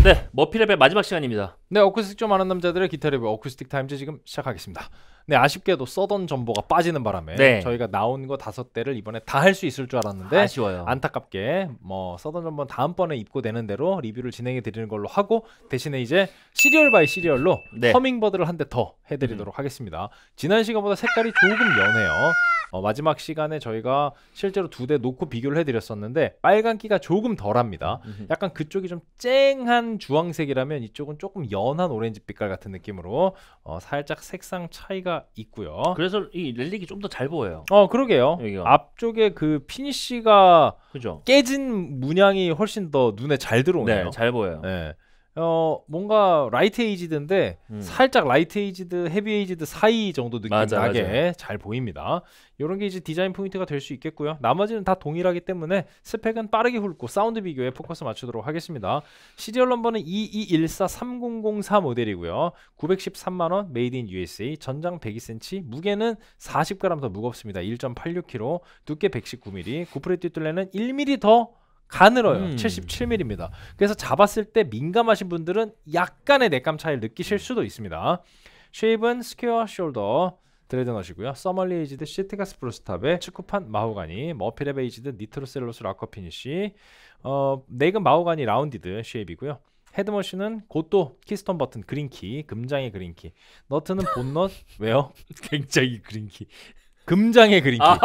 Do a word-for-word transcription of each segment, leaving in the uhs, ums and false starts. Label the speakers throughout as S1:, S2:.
S1: 네, 머피랩의 마지막 시간입니다.
S2: 네, 어쿠스틱 좀 아는 남자들의 기타 리뷰 어쿠스틱 타임즈 지금 시작하겠습니다. 네, 아쉽게도 써던 전보가 빠지는 바람에
S1: 네.
S2: 저희가 나온 거 다섯 대를 이번에 다 할 수 있을 줄 알았는데
S1: 아쉬워요.
S2: 안타깝게 뭐 써던 전보 다음번에 입고되는 대로 리뷰를 진행해 드리는 걸로 하고 대신에 이제 시리얼 바이 시리얼로
S1: 네.
S2: 허밍버드를 한 대 더 해드리도록 음. 하겠습니다. 지난 시간보다 색깔이 조금 연해요. 어, 마지막 시간에 저희가 실제로 두 대 놓고 비교를 해드렸었는데 빨간기가 조금 덜합니다.
S1: 음흠.
S2: 약간 그쪽이 좀 쨍한 주황색이라면 이쪽은 조금 연한 오렌지 빛깔 같은 느낌으로 어, 살짝 색상 차이가 있고요.
S1: 그래서 이 렐릭이 좀 더 잘 보여요.
S2: 어 그러게요.
S1: 여기가.
S2: 앞쪽에 그 피니쉬가
S1: 그죠?
S2: 깨진 문양이 훨씬 더 눈에 잘 들어오네요.
S1: 네, 잘 보여요.
S2: 네. 어 뭔가 라이트 에이지드인데
S1: 음.
S2: 살짝 라이트 에이지드, 헤비 에이지드 사이 정도 느낌
S1: 맞아,
S2: 나게
S1: 맞아.
S2: 잘 보입니다. 이런 게 이제 디자인 포인트가 될 수 있겠고요. 나머지는 다 동일하기 때문에 스펙은 빠르게 훑고 사운드 비교에 포커스 맞추도록 하겠습니다. 시리얼 넘버는 이이일사 삼공공사 모델이고요. 구백십삼만 원, 메이드 인 유에스에이, 전장 백이 센티미터, 무게는 사십 그램 더 무겁습니다. 일 점 팔육 킬로그램, 두께 백십구 밀리미터, 고프레 뒷둘레는 일 밀리미터 더 가늘어요.
S1: 음.
S2: 칠십칠 밀리미터입니다. 그래서 잡았을 때 민감하신 분들은 약간의 내감 차이를 느끼실 수도 있습니다. 쉐입은 스퀘어 숄더 드레드넛이고요. 서멀리 에이지드 시트가스 브루스탑에 축구판 마호가니, 머피랩 에이지드 니트로셀로스 라커 피니쉬, 어, 넥은 마호가니 라운디드 쉐입이고요. 헤드머신은 곧도 키스톤 버튼 그린키, 금장의 그린키, 너트는 본넛 왜요? 굉장히 그린키, 금장의 그린키.
S1: 아,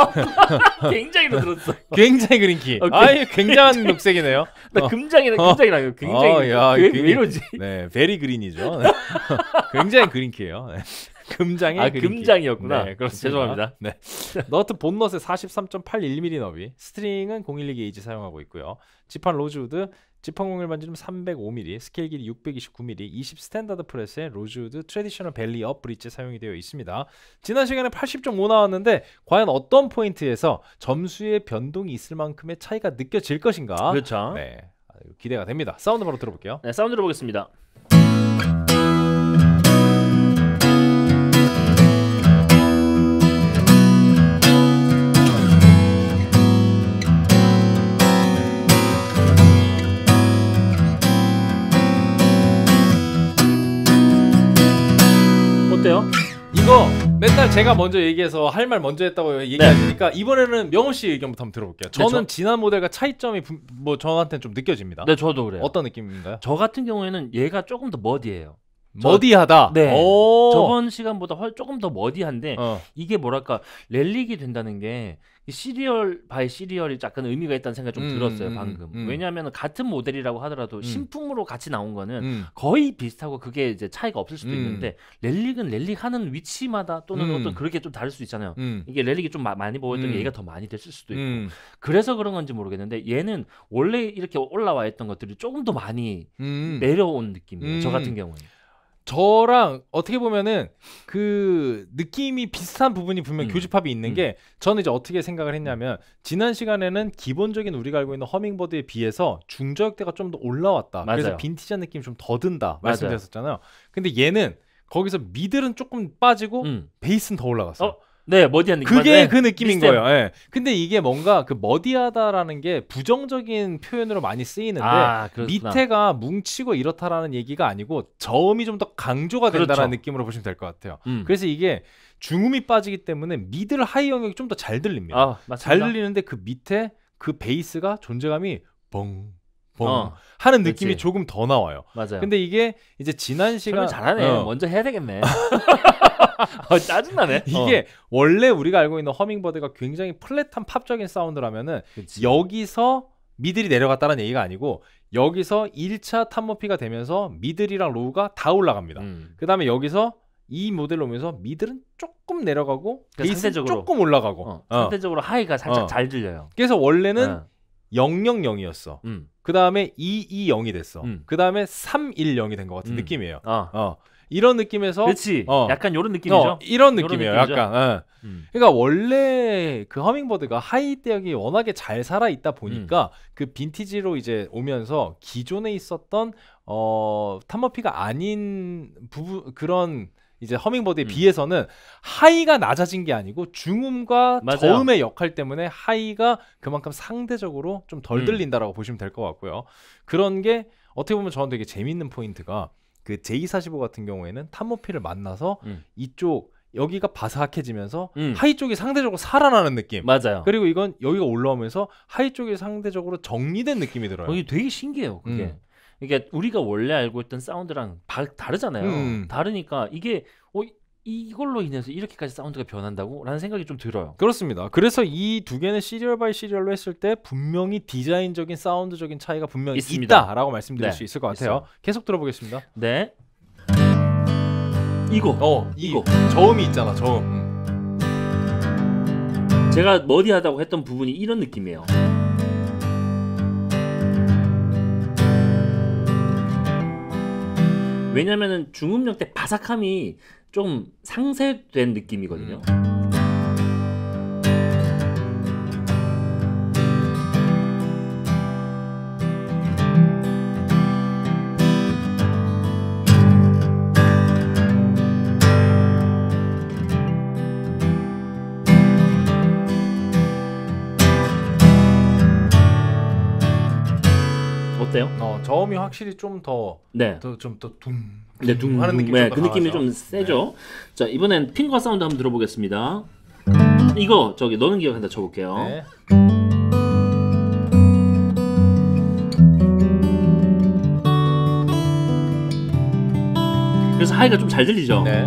S1: 굉장히 들었어.
S2: 굉장히 그린키. 아이 굉장한 녹색이네요.
S1: 나
S2: 어.
S1: 금장이랑
S2: 어.
S1: 금장이랑 굉장히
S2: 어, 야,
S1: 왜,
S2: 그-
S1: 왜 이러지?
S2: 네, 베리 그린이죠. 네. 굉장히 그린키예요. 네. 금장의
S1: 아,
S2: 그린키.
S1: 금장이었구나.
S2: 네, 그렇습니다.
S1: 죄송합니다.
S2: 네. 너트 본넛에 사십삼 점 팔일 밀리미터 너비, 스트링은 공일이 게이지 사용하고 있고요. 지판 로즈우드, 지판 공일 반지름 삼백오 밀리미터, 스케일 길이 육백이십구 밀리미터, 이십 스탠다드 프레스에 로즈우드 트레디셔널 벨리 업 브릿지 사용이 되어 있습니다. 지난 시간에 팔십 점 오 나왔는데 과연 어떤 포인트에서 점수의 변동이 있을 만큼의 차이가 느껴질 것인가?
S1: 그렇죠.
S2: 네, 기대가 됩니다. 사운드 바로 들어볼게요.
S1: 네, 사운드 들어보겠습니다. 어때요?
S2: 이거 맨날 제가 먼저 얘기해서 할 말 먼저 했다고 얘기하시니까 이번에는 명호 씨 의견부터 한번 들어볼게요.
S1: 네,
S2: 저는
S1: 저-
S2: 지난 모델과 차이점이 부, 뭐 저한테는 좀 느껴집니다.
S1: 네, 저도 그래요.
S2: 어떤 느낌인가요?
S1: 저 같은 경우에는 얘가 조금 더 머디해요. 저-
S2: 머디하다.
S1: 네.
S2: 오.
S1: 저번 시간보다 훨 조금 더 머디한데
S2: 어.
S1: 이게 뭐랄까 렐릭이 된다는 게 이 시리얼 바이 시리얼이 약간 의미가 있다는 생각이 좀
S2: 음,
S1: 들었어요.
S2: 음,
S1: 방금.
S2: 음.
S1: 왜냐하면 같은 모델이라고 하더라도
S2: 음.
S1: 신품으로 같이 나온 거는
S2: 음.
S1: 거의 비슷하고 그게 이제 차이가 없을 수도
S2: 음.
S1: 있는데 렐릭은 렐릭 하는 위치마다 또는
S2: 음.
S1: 어떤 그렇게 좀 다를 수 있잖아요.
S2: 음.
S1: 이게 렐릭이 좀 마- 많이 보였던 게
S2: 음.
S1: 얘가 더 많이 됐을 수도 있고
S2: 음.
S1: 그래서 그런 건지 모르겠는데 얘는 원래 이렇게 올라와 있던 것들이 조금 더 많이
S2: 음.
S1: 내려온 느낌이에요.
S2: 음.
S1: 저 같은 경우는.
S2: 저랑 어떻게 보면은 그 느낌이 비슷한 부분이 분명
S1: 음.
S2: 교집합이 있는
S1: 음.
S2: 게 저는 이제 어떻게 생각을 했냐면 지난 시간에는 기본적인 우리가 알고 있는 허밍버드에 비해서 중저역대가 좀 더 올라왔다.
S1: 맞아요.
S2: 그래서 빈티지한 느낌이 좀 더 든다
S1: 맞아요.
S2: 말씀드렸었잖아요. 근데 얘는 거기서 미들은 조금 빠지고
S1: 음.
S2: 베이스는 더 올라갔어요.
S1: 어? 네, 머디한 느낌.
S2: 그게
S1: 맞아요.
S2: 그 느낌인
S1: 비슷해요.
S2: 거예요. 예. 근데 이게 뭔가 그 머디하다라는 게 부정적인 표현으로 많이 쓰이는데
S1: 아, 그렇구나.
S2: 밑에가 뭉치고 이렇다라는 얘기가 아니고 저음이 좀 더 강조가 된다는
S1: 그렇죠.
S2: 느낌으로 보시면 될 것 같아요.
S1: 음.
S2: 그래서 이게 중음이 빠지기 때문에 미들 하이 영역이 좀 더 잘 들립니다.
S1: 아, 맞습니다.
S2: 잘 들리는데 그 밑에 그 베이스가 존재감이 뻥, 뻥
S1: 어,
S2: 하는 느낌이
S1: 그렇지.
S2: 조금 더 나와요.
S1: 맞아요.
S2: 근데 이게 이제 지난 시간
S1: 설명 잘하네.
S2: 어.
S1: 먼저 해야 되겠네. 어, 짜증나네.
S2: 이게 원래 우리가 알고 있는 허밍버드가 굉장히 플랫한 팝적인 사운드라면은
S1: 그치.
S2: 여기서 미들이 내려갔다는 얘기가 아니고 여기서 일 차 탑머피가 되면서 미들이랑 로우가 다 올라갑니다.
S1: 음.
S2: 그 다음에 여기서 이 모델로 오면서 미들은 조금 내려가고
S1: 그러니까
S2: 베이스는
S1: 상대적으로.
S2: 조금 올라가고
S1: 어,
S2: 어.
S1: 상대적으로 하이가 살짝
S2: 어.
S1: 잘 들려요.
S2: 그래서 원래는
S1: 어.
S2: 영영영이었어.
S1: 음.
S2: 그 다음에 이이영이 됐어.
S1: 음.
S2: 그 다음에 삼일영이 된 것 같은
S1: 음.
S2: 느낌이에요.
S1: 어.
S2: 어. 이런 느낌에서
S1: 그렇지.
S2: 어.
S1: 약간 요런 느낌이죠.
S2: 어, 이런
S1: 요런
S2: 느낌이에요.
S1: 느낌이죠.
S2: 약간. 어.
S1: 음.
S2: 그러니까 원래 그 허밍버드가 하이 대역이 워낙에 잘 살아 있다 보니까
S1: 음.
S2: 그 빈티지로 이제 오면서 기존에 있었던 어 탑머피가 아닌 부분 그런 이제 허밍버드에
S1: 음.
S2: 비해서는 하이가 낮아진 게 아니고 중음과
S1: 맞아요.
S2: 저음의 역할 때문에 하이가 그만큼 상대적으로 좀 덜
S1: 음.
S2: 들린다라고 보시면 될 것 같고요. 그런 게 어떻게 보면 저는 되게 재밌는 포인트가 그 제이 사십오 같은 경우에는 탐모피를 만나서
S1: 음.
S2: 이쪽 여기가 바삭해지면서
S1: 음.
S2: 하이 쪽이 상대적으로 살아나는 느낌.
S1: 맞아요.
S2: 그리고 이건 여기가 올라오면서 하이 쪽이 상대적으로 정리된 느낌이 들어요.
S1: 이게 되게 신기해요. 그게.
S2: 음.
S1: 그러니까 우리가 원래 알고 있던 사운드랑 바, 다르잖아요.
S2: 음.
S1: 다르니까 이게 어, 이걸로 인해서 이렇게까지 사운드가 변한다고? 라는 생각이 좀 들어요.
S2: 그렇습니다. 그래서 이 두 개는 시리얼 바이 시리얼로 했을 때 분명히 디자인적인 사운드적인 차이가 분명히
S1: 있습니다.
S2: 있다라고 말씀드릴
S1: 네,
S2: 수 있을 것 같아요.
S1: 있어요.
S2: 계속 들어보겠습니다.
S1: 네. 이거.
S2: 어,
S1: 이거.
S2: 이 저음이 있잖아. 저음. 음.
S1: 제가 머디하다고 했던 부분이 이런 느낌이에요. 왜냐면은 중음역 때 바삭함이 좀 상쇄된 느낌이거든요.
S2: 음.
S1: 어때요?
S2: 어, 저음이 확실히 좀 더
S1: 네.
S2: 더 좀 더 둠.
S1: 네, 둥
S2: 하는 느낌이
S1: 네,
S2: 좀
S1: 그
S2: 더
S1: 느낌이
S2: 강하죠.
S1: 좀 세죠. 자, 이번엔 핑거 사운드 한번 들어보겠습니다. 이거 저기 너는 기억한다 쳐볼게요.
S2: 네.
S1: 그래서 하이가 좀 잘 들리죠.
S2: 네.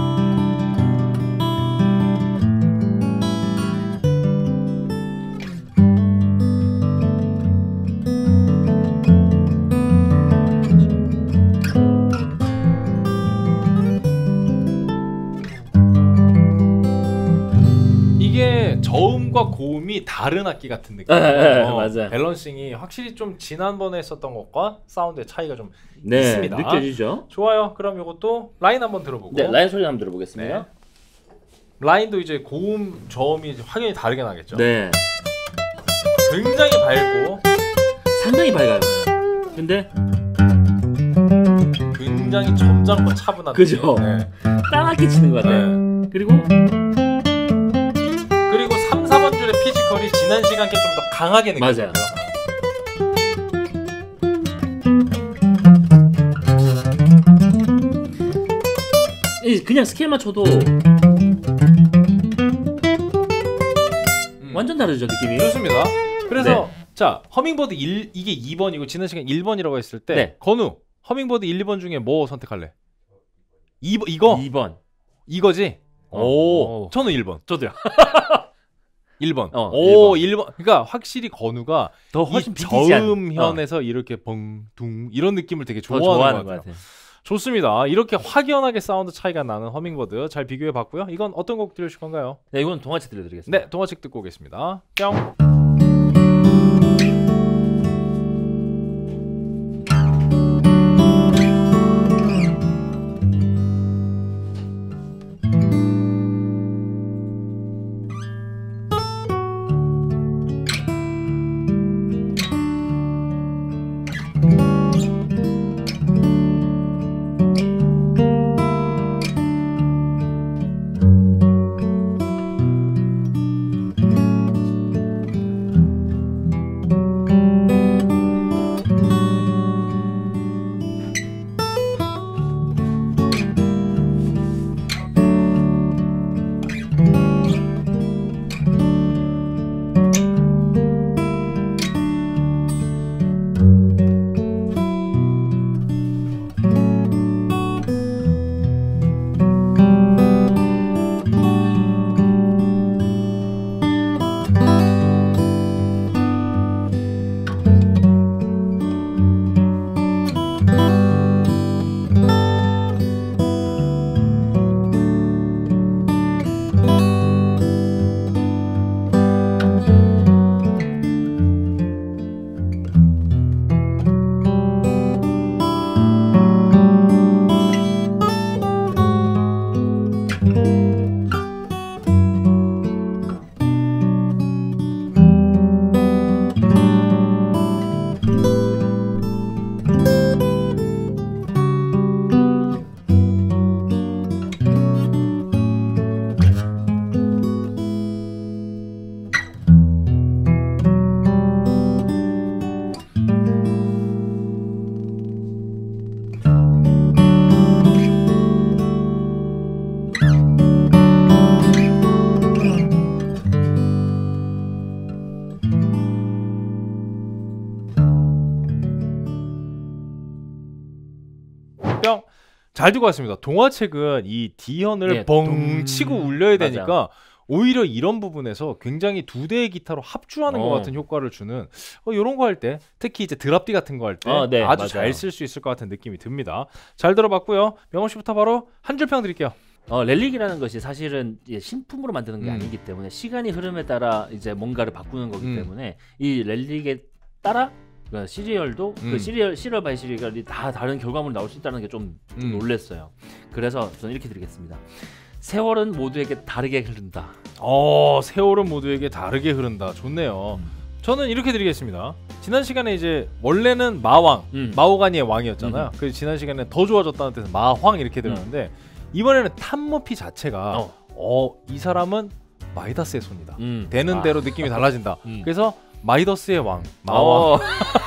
S2: 이게 저음과 고음이 다른 악기 같은 느낌.
S1: 네, 네,
S2: 어,
S1: 맞아요.
S2: 밸런싱이 확실히 좀 지난번에 했었던 것과 사운드의 차이가 좀
S1: 네,
S2: 있습니다.
S1: 느껴지죠.
S2: 좋아요. 그럼 이것도 라인 한번 들어보고.
S1: 네, 라인 소리 한번 들어보겠습니다.
S2: 네. 라인도 이제 고음, 저음이 이제 확연히 다르게 나겠죠.
S1: 네,
S2: 굉장히 밝고
S1: 상당히 밝아요. 근데
S2: 굉장히 점잖고 차분한.
S1: 그죠?
S2: 느낌. 네.
S1: 따갑게 치는 것 같아요.
S2: 네.
S1: 그리고
S2: 그리고 삼, 사 번 줄의 피지컬이 지난 시간께 좀 더 강하게 느껴져요.
S1: 맞아요. 이 그냥 스케일 맞춰도
S2: 음.
S1: 완전 다르죠 느낌이.
S2: 좋습니다. 그래서
S1: 네.
S2: 자 허밍버드 일 이게 이 번이고 지난 시간 일 번이라고 했을 때
S1: 네.
S2: 건우 허밍버드 일, 이 번 중에 뭐 선택할래? 이 번 이거
S1: 이 번.
S2: 이거지?
S1: 어.
S2: 오,
S1: 오.
S2: 저는 일 번.
S1: 저도요.
S2: 일 번.
S1: 어,
S2: 오, 일 번. 그러니까 확실히 건우가
S1: 더
S2: 이
S1: 훨씬 비디지한.
S2: 저음현에서 이렇게 벙둥 이런 느낌을 되게
S1: 더
S2: 좋아하는,
S1: 좋아하는
S2: 것
S1: 것
S2: 같아요.
S1: 같아요.
S2: 좋습니다. 이렇게 확연하게 사운드 차이가 나는 허밍버드 잘 비교해 봤고요. 이건 어떤 곡 들으실 건가요?
S1: 네, 이건 동화책 들려드리겠습니다.
S2: 네, 동화책 듣고 오겠습니다. 뿅. 뿅 잘 두고 왔습니다. 동화책은 이 D현을
S1: 네,
S2: 벙
S1: 둥.
S2: 치고 울려야
S1: 맞아.
S2: 되니까 오히려 이런 부분에서 굉장히 두 대의 기타로 합주하는 것
S1: 어.
S2: 같은 효과를 주는 어, 이런 거 할 때 특히 이제 드랍디 같은 거 할 때
S1: 어, 네,
S2: 아주
S1: 맞아요.
S2: 잘 쓸 수 있을 것 같은 느낌이 듭니다. 잘 들어봤고요. 명호 씨부터 바로 한 줄 평 드릴게요.
S1: 어, 렐릭이라는 것이 사실은 이제 신품으로 만드는 게
S2: 음.
S1: 아니기 때문에 시간이 흐름에 따라 이제 뭔가를 바꾸는 거기
S2: 음.
S1: 때문에 이 렐릭에 따라 그 시리얼도
S2: 음.
S1: 그 시리얼 시리얼 바이 시리얼이 다 다른 결과물이 나올 수 있다는 게 좀 좀
S2: 음.
S1: 놀랬어요. 그래서 저는 이렇게 드리겠습니다. 세월은 모두에게 다르게 흐른다.
S2: 어, 세월은 모두에게 다르게 흐른다. 좋네요.
S1: 음.
S2: 저는 이렇게 드리겠습니다. 지난 시간에 이제 원래는 마왕,
S1: 음.
S2: 마오가니의 왕이었잖아요. 그래서 지난 시간에 더 좋아졌다는 뜻에서 마황 이렇게 들었는데 이번에는 탐모피 자체가
S1: 어.
S2: 어, 이 사람은 마이다스의 손이다.
S1: 음.
S2: 되는
S1: 아.
S2: 대로 느낌이 달라진다.
S1: 음.
S2: 그래서 마이더스의 왕, 마왕.
S1: 어.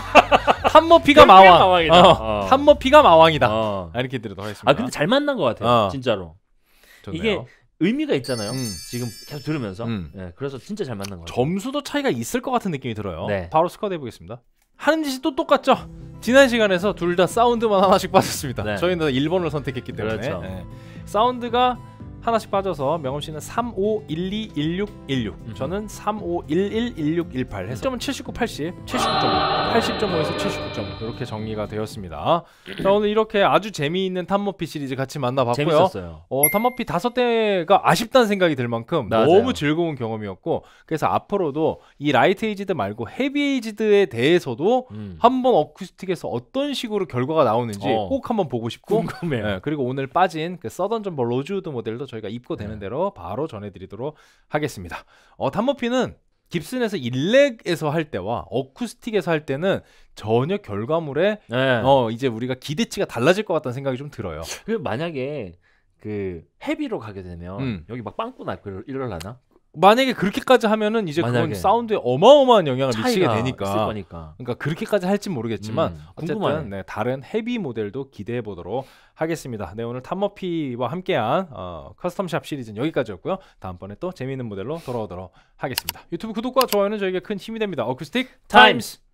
S2: 탐모피가
S1: 그게
S2: 마왕.
S1: 마왕이다.
S2: 어,
S1: 어.
S2: 탐모피가 마왕이다.
S1: 어.
S2: 아, 이렇게 드리도록 하겠습니다.
S1: 아 근데 잘 만난 것 같아요.
S2: 어.
S1: 진짜로.
S2: 좋네요.
S1: 이게 의미가 있잖아요.
S2: 음.
S1: 지금 계속 들으면서.
S2: 음.
S1: 예, 그래서 진짜 잘 만난 것 같아요.
S2: 점수도 차이가 있을 것 같은 느낌이 들어요.
S1: 네.
S2: 바로 스쿼드 해보겠습니다. 하는 짓이 또 똑같죠. 지난 시간에서 둘 다 사운드만 하나씩 빠졌습니다.
S1: 네.
S2: 저희는 일 번을 선택했기 때문에
S1: 그렇죠.
S2: 네. 사운드가 하나씩 빠져서 명훈 씨는 삼, 오, 일, 이, 일, 육, 일, 육
S1: 음.
S2: 저는 삼, 오, 일, 일, 일, 육, 일, 팔 해서 점은 칠십구, 팔십, 칠십구 점 오 팔십 점 오에서 칠십구 점 오 이렇게 정리가 되었습니다. 자, 오늘 이렇게 아주 재미있는 탐모피 시리즈 같이 만나봤고요.
S1: 재밌었어요.
S2: 어, 탐모피 다섯 대가 아쉽다는 생각이 들 만큼
S1: 맞아요.
S2: 너무 즐거운 경험이었고 그래서 앞으로도 이 라이트 에이지드 말고 헤비 에이지드에 대해서도
S1: 음.
S2: 한번 어쿠스틱에서 어떤 식으로 결과가 나오는지
S1: 어.
S2: 꼭 한번 보고 싶고
S1: 궁금해요.
S2: 예, 그리고 오늘 빠진 그 서던 점버 로즈우드 모델도 저희가 입고되는
S1: 네.
S2: 대로 바로 전해드리도록 하겠습니다. 어, 탐모피는 깁슨에서 일렉에서 할 때와 어쿠스틱에서 할 때는 전혀 결과물에
S1: 네.
S2: 어, 이제 우리가 기대치가 달라질 것 같다는 생각이 좀 들어요.
S1: 그 만약에 그 헤비로 가게 되면
S2: 음.
S1: 여기 막 빵꾸 날 이럴라나?
S2: 만약에 그렇게까지 하면은 이제 그건
S1: 만약에.
S2: 사운드에 어마어마한 영향을 미치게
S1: 차이가 있을
S2: 되니까
S1: 거니까.
S2: 그러니까 그렇게까지 할진 모르겠지만
S1: 음,
S2: 어쨌든
S1: 궁금하네.
S2: 네, 다른 헤비 모델도 기대해 보도록 하겠습니다. 네, 오늘 탐머피와 함께한 어, 커스텀샵 시리즈는 여기까지였고요. 다음번에 또 재미있는 모델로 돌아오도록 하겠습니다. 유튜브 구독과 좋아요는 저에게 큰 힘이 됩니다. 어쿠스틱 타임스.